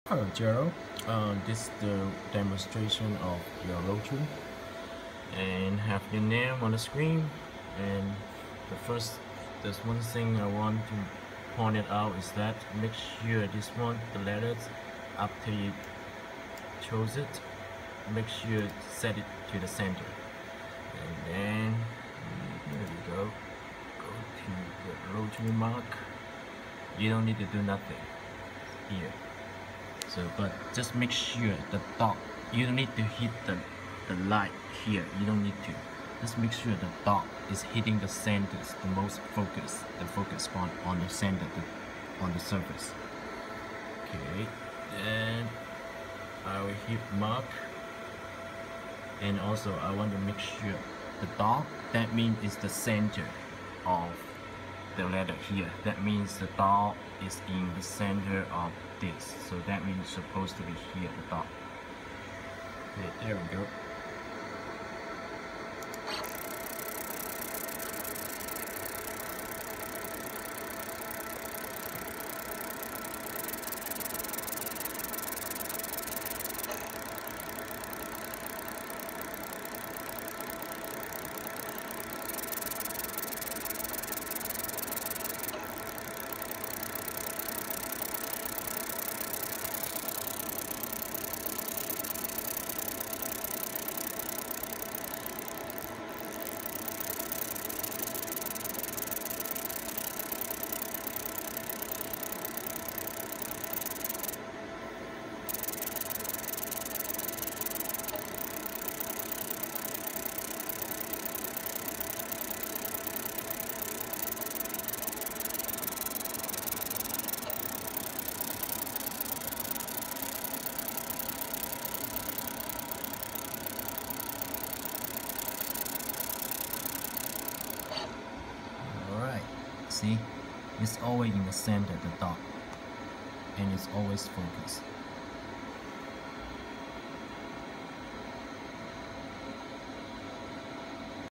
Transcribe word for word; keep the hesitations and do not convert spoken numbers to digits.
Hello Gerald, uh, this is the demonstration of your rotary and have your name on the screen. And the first, there's one thing I want to point it out is that make sure this one, the letters, after you chose it, make sure to set it to the center. And then, there we go, go to the rotary mark. You don't need to do nothing here. So, but just make sure the dot, you don't need to hit the, the light here, you don't need to. Just make sure the dot is hitting the center, the most focus, the focus point on the center, the, on the surface. Okay, then I will hit mark. And also I want to make sure the dot, that means is the center of the letter here. That means the dot is in the center of this. So that means it's supposed to be here, the dot. Okay, there we go. See, it's always in the center, the dot, and it's always focused.